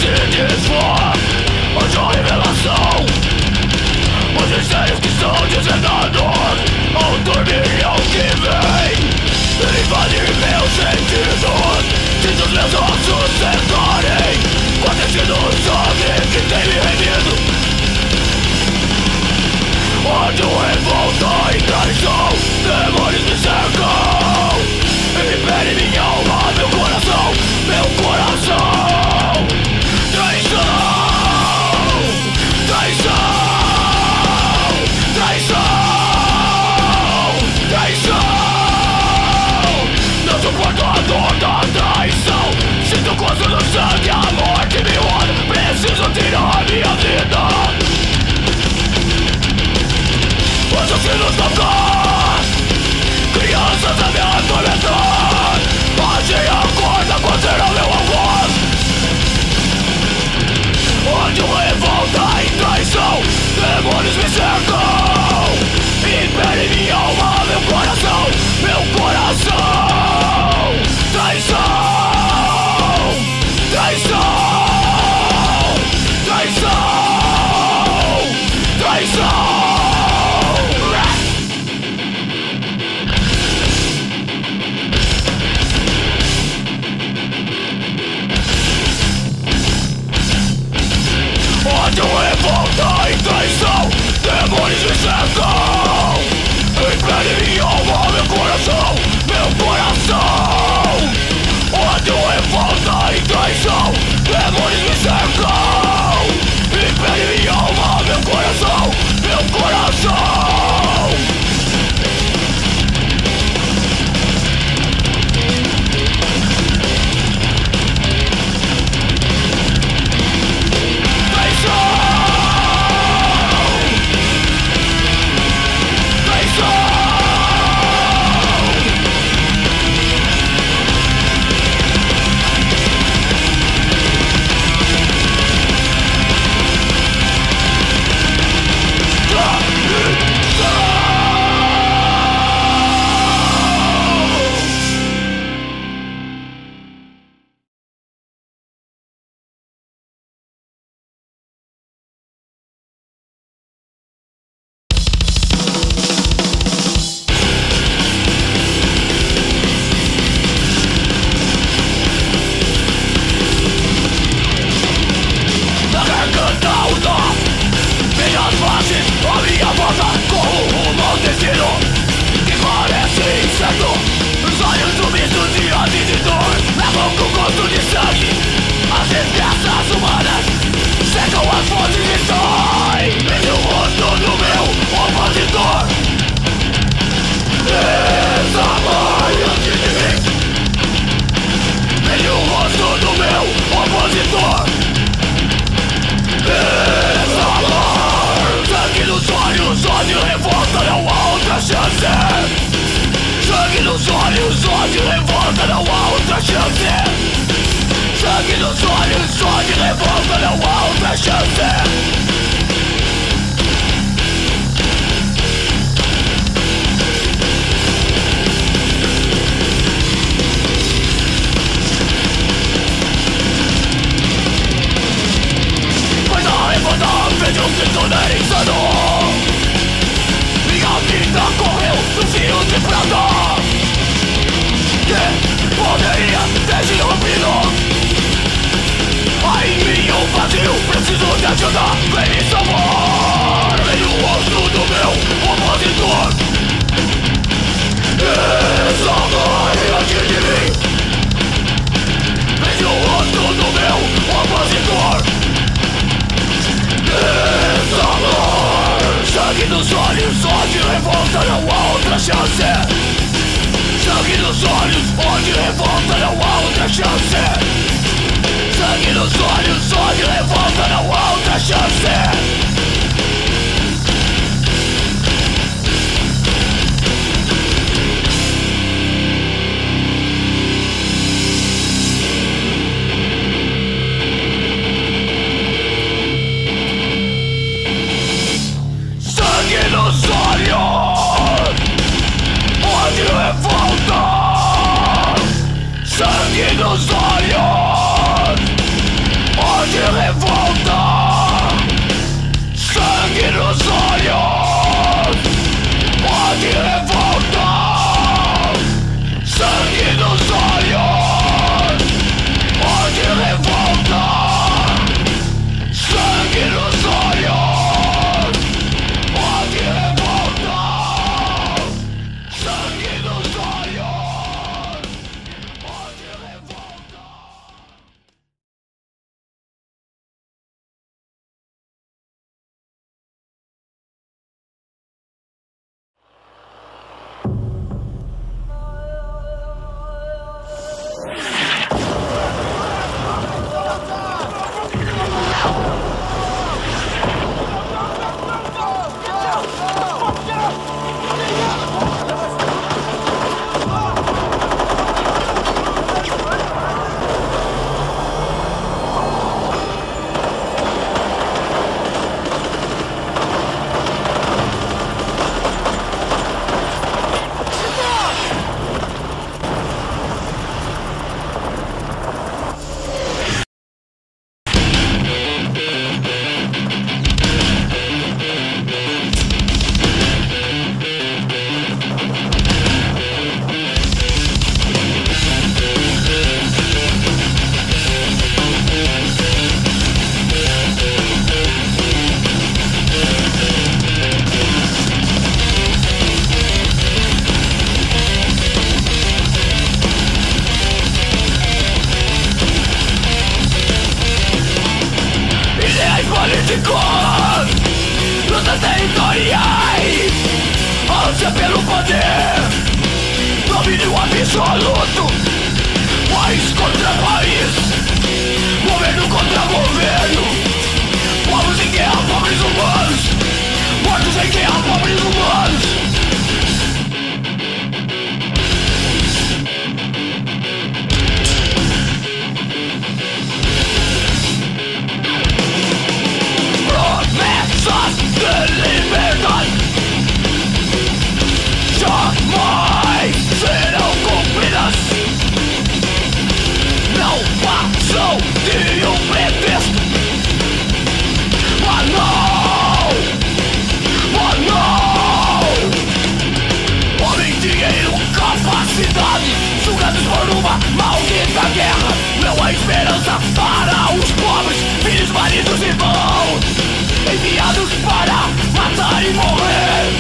Sangue nos olhos, de revolta, sangue nos olhos. Pode revolta, sangue nos olhos. Pode revolta, sangue nos olhos. Pode revolta, sangue nos olhos. Pode revolta. Lutas territoriais, ânsia pelo poder, domínio absoluto, país contra país, governo contra governo, povos em guerra, pobres humanos, mortos em guerra, pobres humanos. Promessas de liberdade jamais serão cumpridas. Não passam de um pretexto. Oh não! Oh não! Homem, dinheiro, capacidade, sugados por uma maldita guerra. Não há esperança para os pobres, filhos, maridos e irmãos, enviados para matar e morrer.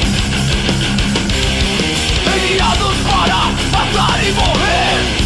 Enviados para matar e morrer.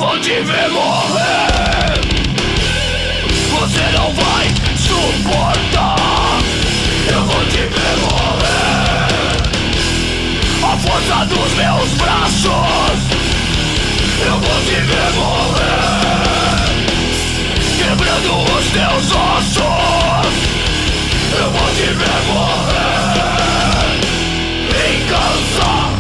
vou te ver morrer. Você não vai suportar. Eu vou te ver morrer. A força dos meus braços. Eu vou te ver morrer. Quebrando os teus ossos. Eu vou te ver morrer. Vingança.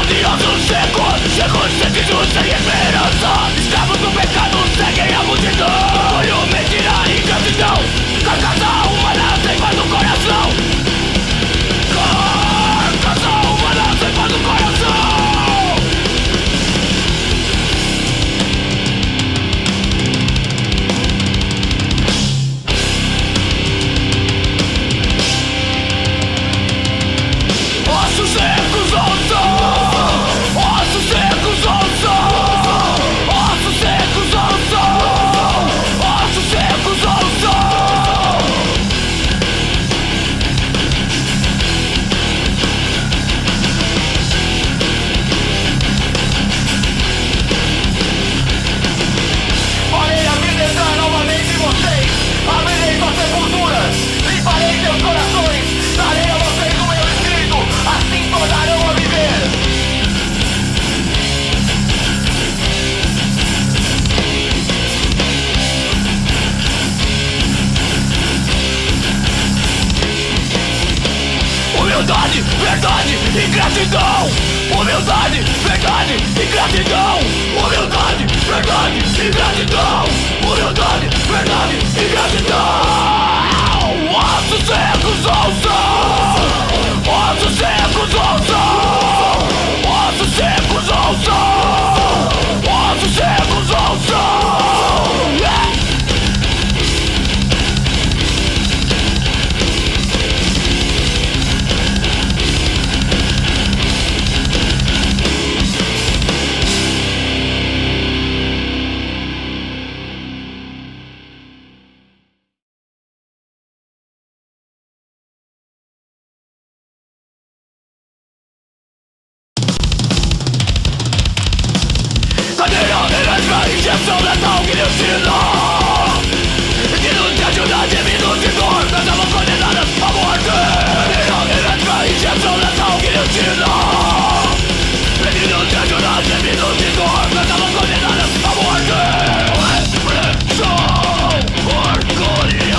odiosos secos, secos sem justiça e esperança. Escravos do pecado seguem a multidão. Orgulho, mentira e ingratidão, carcaça humana sem paz no coração. Carcaça humana sem paz no coração. Ossos secos ouçam, ossos secos ouçam, ossos secos ouçam, ossos secos ouçam. Farei a vida entrar novamente em vocês, abrirei suas sepulturas, limparei seus corações, darei a vocês o meu espírito, assim tornarão a viver. Humildade, verdade e gratidão. Humildade, verdade e gratidão. Humildade, verdade e gratidão. Humildade, verdade e gratidão. Ossos secos ouçam, ossos secos ouçam, ossos secos ouçam, ossos secos ouçam. Cadeira elétrica, injeção letal, guilhotina. Minutos de ajuda, minutos de dor, nós estamos condenados à morte. Cadeira elétrica, injeção letal, guilhotina. Minutos de ajuda, minutos de dor, nós estamos condenados à morte. Repressão, orgulho.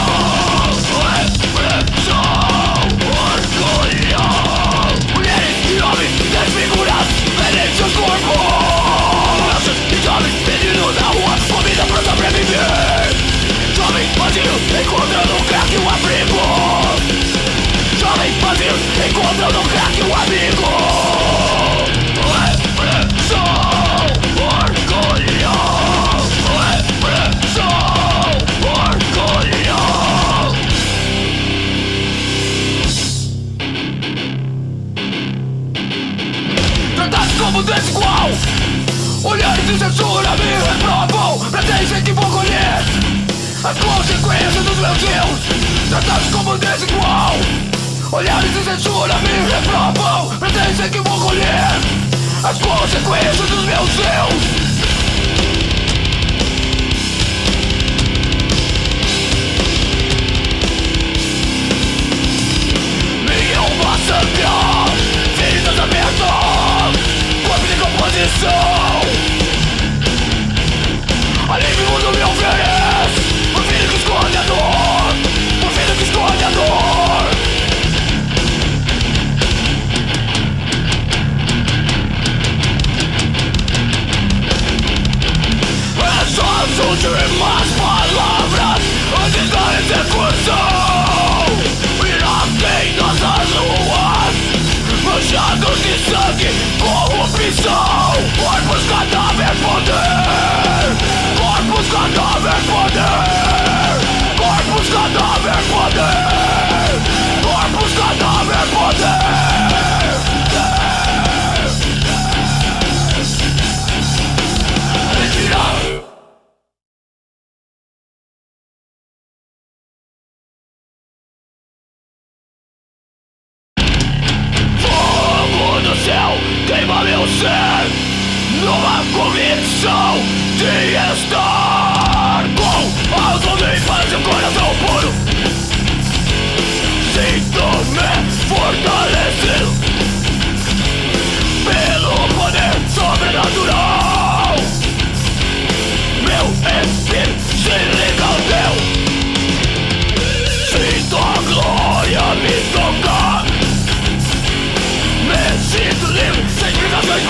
Repressão, orgulho. Mulheres e homens desfigurados, vendem seus corpos. Jovens pedindo na rua comida pra sobreviver. Jovens vazios encontrando no crack um abrigo. Jovens vazios encontram no crack um amigo. Repressão, orgulho. Repressão, orgulho. Tratados como desigual, olhares de censura me reprovam, pretendem que vou colher as consequências dos meus erros, tratados como desigual. Olhares de censura me reprovam, pretendem que vou colher as consequências dos meus erros. Minha alma sangra, feridas abertas, corpo de decomposição. Alívio mundo me oferece, o filho que esconde a dor, o filho que esconde a dor. Essas últimas palavras antes da execução. Iraquém nossas ruas, manchados de sangue, corrupção. Corpos, cadáver, poder. Corpos, cadáver, poder. Corpos, cadáver, poder. Corpos, cadáver, poder. Mentira. Fogo do céu queima meu ser, numa convicção de estar com alguém para seu coração puro. Sinto-me fortalecido pelo poder sobrenatural. Meu espírito se liga ao teu. Sinto a glória me tocar. Me sinto livre, sem explicações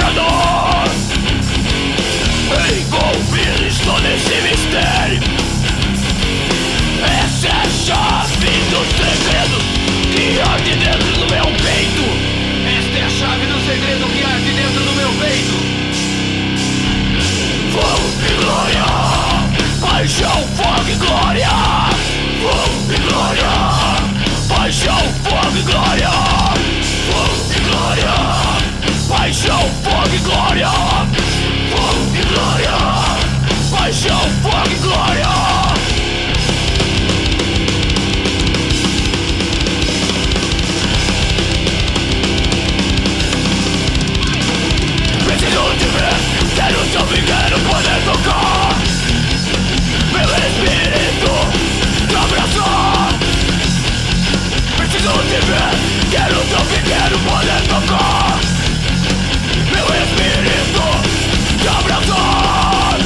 e glória, paixão, fogo e glória, fogo e glória, paixão, fogo e glória, fogo e glória, paixão, fogo e glória, fogo e glória, paixão, fogo e glória. Preciso te ver, quero te ouvir, quero poder tocar meu espírito, te abraçar. Preciso te ver, quero te ouvir, quero poder tocar meu espírito, te abraçar.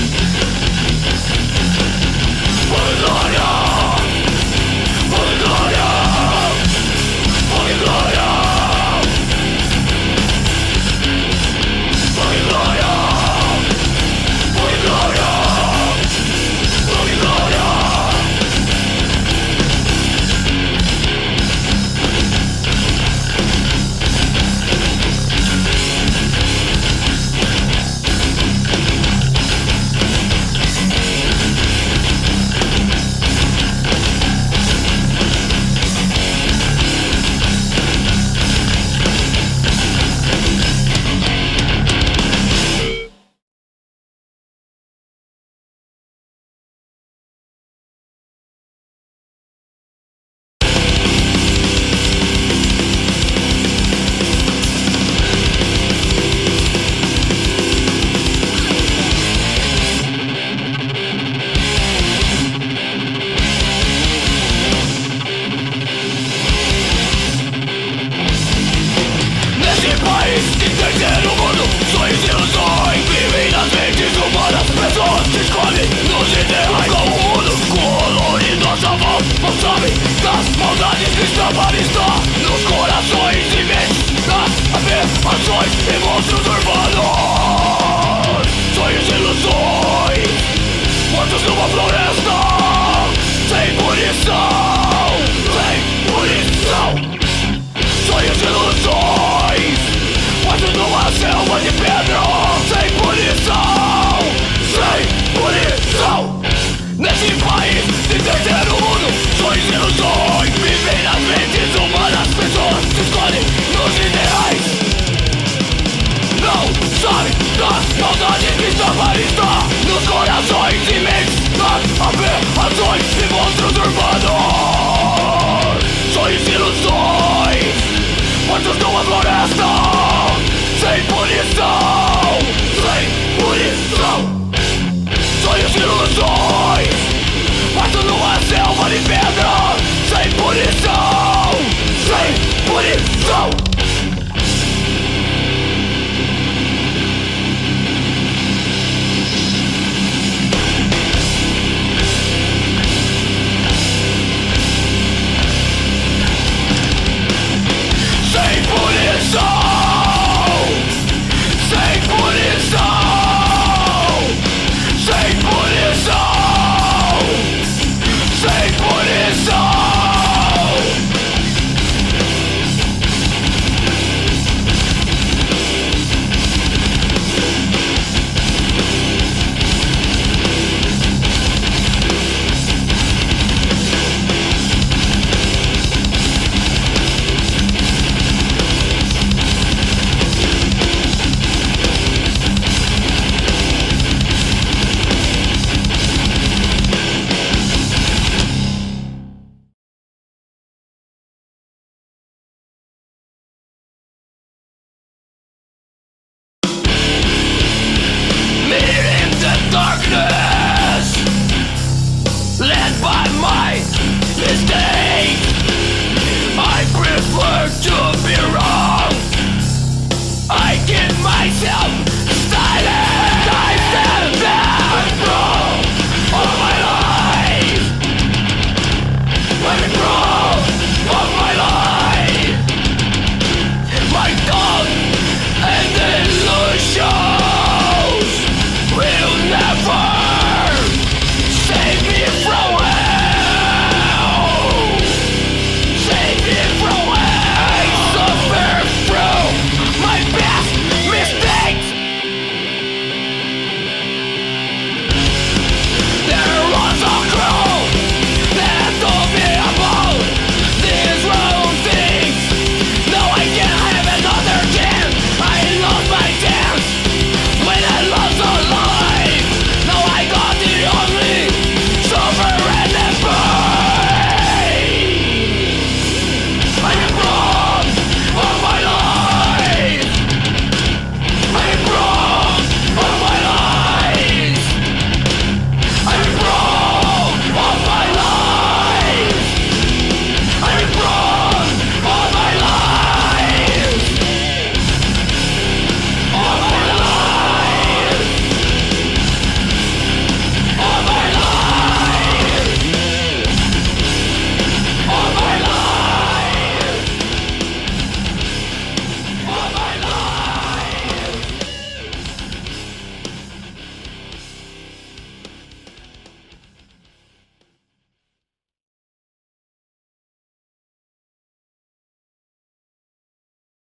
Por glória, por glória, por glória, por glória, por glória, por glória. Consome das maldades que estavam nos corações.